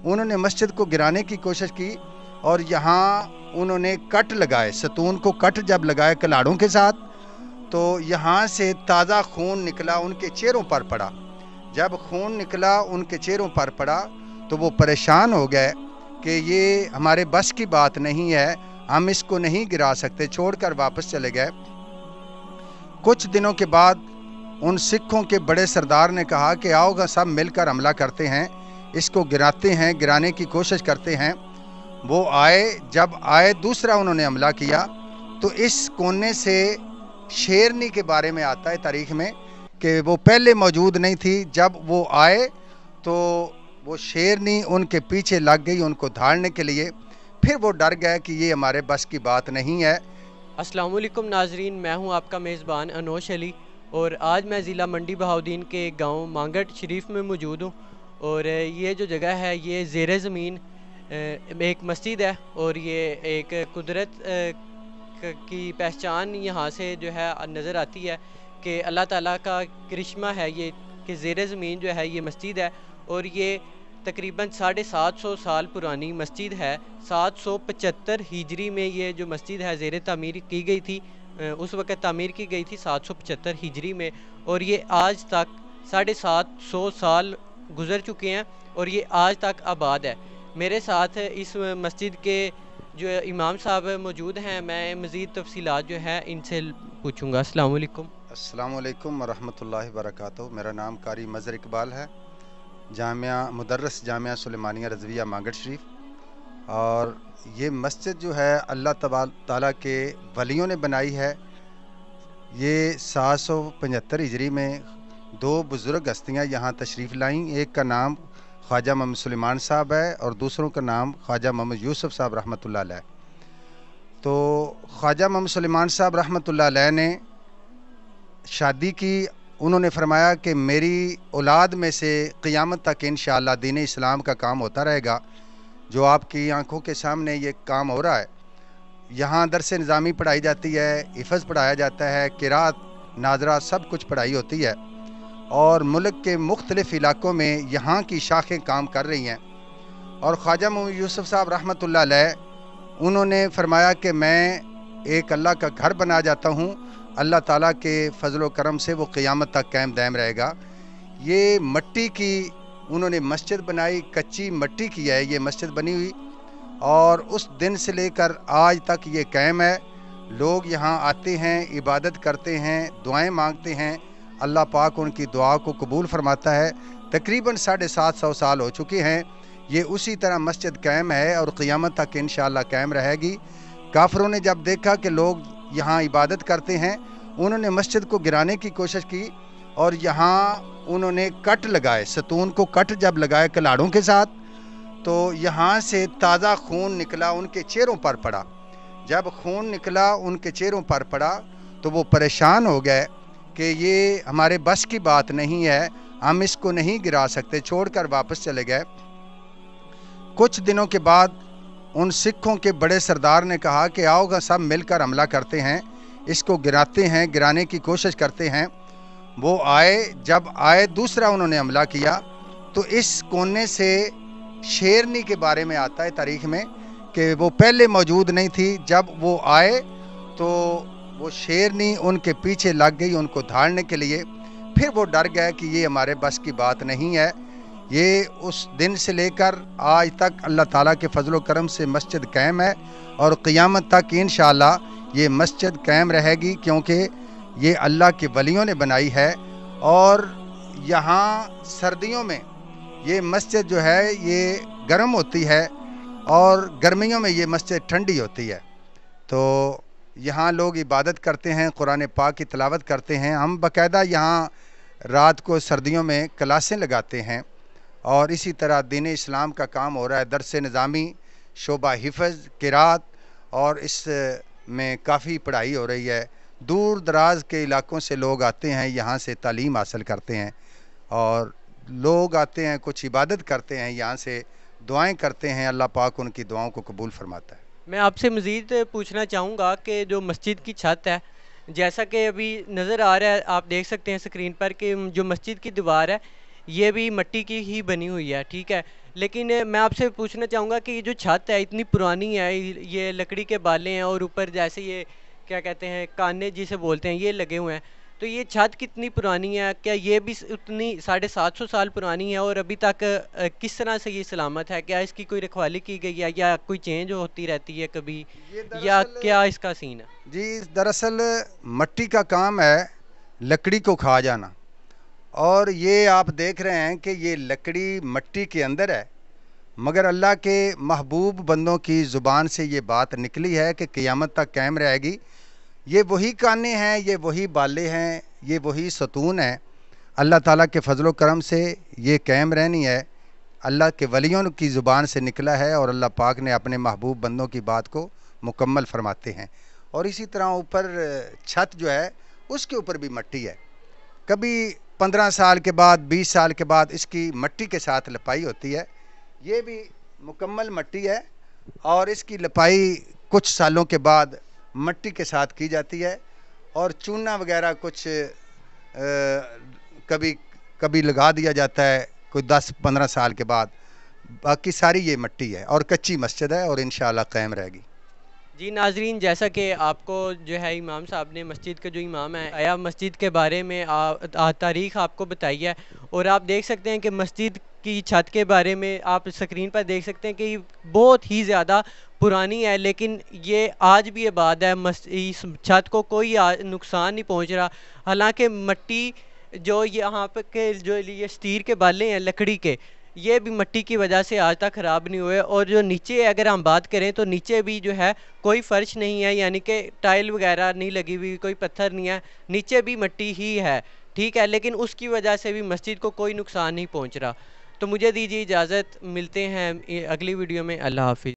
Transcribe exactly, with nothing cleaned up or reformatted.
उन्होंने मस्जिद को गिराने की कोशिश की और यहाँ उन्होंने कट लगाए, सतून को कट जब लगाए कलाड़ों के साथ, तो यहाँ से ताज़ा खून निकला, उनके चेहरों पर पड़ा। जब खून निकला उनके चेहरों पर पड़ा तो वो परेशान हो गए कि ये हमारे बस की बात नहीं है, हम इसको नहीं गिरा सकते, छोड़कर वापस चले गए। कुछ दिनों के बाद उन सिखों के बड़े सरदार ने कहा कि आओगा सब मिलकर हमला करते हैं, इसको गिराते हैं, गिराने की कोशिश करते हैं। वो आए, जब आए दूसरा उन्होंने हमला किया तो इस कोने से शेरनी के बारे में आता है तारीख में कि वो पहले मौजूद नहीं थी। जब वो आए तो वो शेरनी उनके पीछे लग गई उनको धाड़ने के लिए, फिर वो डर गए कि ये हमारे बस की बात नहीं है। अस्सलाम वालेकुम नाजरीन, मैं हूं आपका मेज़बान अनोश अली और आज मैं ज़िला मंडी बहाउद्दीन के गांव मांगट शरीफ में मौजूद हूं। और ये जो जगह है ये ज़ेरे ज़मीन एक मस्जिद है और ये एक कुदरत की पहचान यहाँ से जो है नज़र आती है कि अल्लाह ताला का करिश्मा है ये कि ज़ेरे ज़मीन जो है ये मस्जिद है। और ये तकरीबन साढ़े सात सौ साल पुरानी मस्जिद है। सात सौ पचहत्तर हिजरी में ये जो मस्जिद है ज़ेरे तामीर की गई थी, उस वक़्त तामीर की गई थी सात सौ पचहत्तर हिजरी में, और ये आज तक साढ़े सात सौ साल गुज़र चुके हैं और ये आज तक आबाद है। मेरे साथ इस मस्जिद के जो इमाम साहब मौजूद हैं, मैं मज़ीद तफसीलात जो है इनसे पूछूंगा। अस्सलाम वालेकुम। अस्सलाम वालेकुम वरहमतुल्लाहि वबरकातुहू। मेरा नाम कारी मज़हर इकबाल है, जामिया मुदर्रिस जामिया सुलेमानिया रज़विया मांगट शरीफ। और ये मस्जिद जो है अल्लाह ताला के वलियों ने बनाई है। ये सात सौ पचहत्तर हिजरी में दो बुज़ुर्ग हस्तियाँ यहाँ तशरीफ़ लाईं। एक का नाम ख्वाजा मोहम्मद सुलेमान साहब है और दूसरों का नाम ख्वाजा मोहम्मद यूसुफ साहब रहमतुल्लाह अलैह। तो ख्वाजा मोहम्मद सुलेमान साहब रहमतुल्लाह अलैह ने शादी की। उन्होंने फरमाया कि मेरी औलाद में से क़ियामत तक इंशाअल्लाह दीन इस्लाम का काम होता रहेगा। जो आपकी आंखों के सामने ये काम हो रहा है, यहाँ दरस निज़ामी पढ़ाई जाती है, हिफ़्ज़ पढ़ाया जाता है, क़िरात नाज़रा सब कुछ पढ़ाई होती है और मुल्क के मुख्तलिफ़ इलाक़ों में यहाँ की शाखें काम कर रही हैं। और ख्वाजा मोहम्मद यूसुफ साहब रहमतुल्लाह अलैह उन्होंने फरमाया कि मैं एक अल्लाह का घर बना जाता हूँ, अल्लाह ताला के फ़ज़ल व करम से वो क़ियामत तक कायम दायम रहेगा। ये मट्टी की उन्होंने मस्जिद बनाई, कच्ची मट्टी की है ये मस्जिद बनी हुई, और उस दिन से लेकर आज तक ये कायम है। लोग यहाँ आते हैं, इबादत करते हैं, दुआएं मांगते हैं, अल्लाह पाक उनकी दुआ को कबूल फरमाता है। तकरीबन साढ़े सात सौ साल हो चुके हैं, ये उसी तरह मस्जिद कायम है और क़ियामत तक इंशाअल्लाह कायम रहेगी। काफिरों ने जब देखा कि लोग यहाँ इबादत करते हैं, उन्होंने मस्जिद को गिराने की कोशिश की और यहाँ उन्होंने कट लगाए, सतून को कट जब लगाए कलाड़ों के साथ, तो यहाँ से ताज़ा खून निकला, उनके चेहरों पर पड़ा। जब खून निकला उनके चेहरों पर पड़ा तो वो परेशान हो गए कि ये हमारे बस की बात नहीं है, हम इसको नहीं गिरा सकते, छोड़कर वापस चले गए। कुछ दिनों के बाद उन सिखों के बड़े सरदार ने कहा कि आओगा सब मिलकर हमला करते हैं, इसको गिराते हैं, गिराने की कोशिश करते हैं। वो आए, जब आए दूसरा उन्होंने हमला किया तो इस कोने से शेरनी के बारे में आता है तारीख में कि वो पहले मौजूद नहीं थी। जब वो आए तो वो शेरनी उनके पीछे लग गई उनको धाड़ने के लिए, फिर वो डर गए कि ये हमारे बस की बात नहीं है। ये उस दिन से लेकर आज तक अल्लाह ताला के फ़ज़ल व करम से मस्जिद कायम है और क़ियामत तक इंशाअल्लाह ये मस्जिद कायम रहेगी, क्योंकि ये अल्लाह के वलियों ने बनाई है। और यहाँ सर्दियों में ये मस्जिद जो है ये गर्म होती है और गर्मियों में ये मस्जिद ठंडी होती है। तो यहाँ लोग इबादत करते हैं, कुरान पाक की तिलावत करते हैं। हम बाकायदा यहाँ रात को सर्दियों में क्लासें लगाते हैं और इसी तरह दीन इस्लाम का काम हो रहा है। दरस निज़ामी, शोबा हिफ़्ज़, क़िरात, और इस में काफ़ी पढ़ाई हो रही है। दूर दराज के इलाक़ों से लोग आते हैं, यहाँ से तालीम हासिल करते हैं और लोग आते हैं, कुछ इबादत करते हैं, यहाँ से दुआएं करते हैं, अल्लाह पाक उनकी दुआओं को कबूल फरमाता है। मैं आपसे मज़ीद पूछना चाहूँगा कि जो मस्जिद की छत है, जैसा कि अभी नज़र आ रहा है, आप देख सकते हैं स्क्रीन पर कि जो मस्जिद की दीवार है یہ بھی مٹی کی ہی بنی ہوئی ہے، ٹھیک ہے، لیکن میں آپ سے پوچھنا چاہوں گا کہ یہ جو چھت ہے اتنی پرانی ہے، یہ لکڑی کے بالے ہیں اور اوپر جیسے یہ کیا کہتے ہیں کانے جسے بولتے ہیں یہ لگے ہوئے ہیں، تو یہ چھت کتنی پرانی ہے؟ کیا یہ بھی اتنی ساڑھے سات سو سال پرانی ہے اور ابھی تک کس طرح سے یہ سلامت ہے؟ کیا اس کی کوئی رکھوالی کی گئی ہے یا کوئی چینج ہوتی رہتی ہے کبھی، یہ یا دراصل کیا اس کا سین ہے؟ جی دراصل مٹی کا کام ہے لکڑی کو کھا جانا، اور یہ آپ دیکھ رہے ہیں کہ یہ لکڑی مٹی کے اندر ہے، مگر اللہ کے محبوب بندوں کی زبان سے یہ بات نکلی ہے کہ قیامت تک قائم رہے گی۔ یہ وہی کانے ہیں، یہ وہی بالے ہیں، یہ وہی ستون ہیں، اللہ تعالیٰ کے فضل و کرم سے یہ قائم رہنی ہے، اللہ کے ولیوں کی زبان سے نکلا ہے، اور اللہ پاک نے اپنے محبوب بندوں کی بات کو مکمل فرماتے ہیں۔ اور اسی طرح اوپر چھت جو ہے اس کے اوپر بھی مٹی ہے، کبھی پندرہ سال کے بعد بیس سال کے بعد اس کی مٹی کے ساتھ لپائی ہوتی ہے، یہ بھی مکمل مٹی ہے، اور اس کی لپائی کچھ سالوں کے بعد مٹی کے ساتھ کی جاتی ہے، اور چونا وغیرہ کچھ کبھی کبھی لگا دیا جاتا ہے کوئی دس پندرہ سال کے بعد، باقی ساری یہ مٹی ہے، اور کچی مسجد ہے اور انشاءاللہ قائم رہے گی۔ جی ناظرین، جیسا کہ آپ کو جو ہے امام صاحب نے مسجد کا جو امام ہے آیا مسجد کے بارے میں تاریخ آپ کو بتائی ہے، اور آپ دیکھ سکتے ہیں کہ مسجد کی چھت کے بارے میں آپ اسکرین پر دیکھ سکتے ہیں کہ یہ بہت ہی زیادہ پرانی ہے، لیکن یہ آج بھی آباد ہے، اس چھت کو کوئی نقصان نہیں پہنچ رہا، حالانکہ مٹی جو یہاں پہ کے جو یہ سٹیر کے بالے ہیں لکڑی کے، یہ بھی مٹی کی وجہ سے آج تک خراب نہیں ہوئے، اور جو نیچے اگر ہم بات کریں تو نیچے بھی جو ہے کوئی فرش نہیں ہے، یعنی کہ ٹائل وغیرہ نہیں لگی ہوئی، کوئی پتھر نہیں ہے، نیچے بھی مٹی ہی ہے، ٹھیک ہے، لیکن اس کی وجہ سے بھی مسجد کو کوئی نقصان نہیں پہنچ رہا۔ تو مجھے دیجیے اجازت، ملتے ہیں اگلی ویڈیو میں، اللہ حافظ۔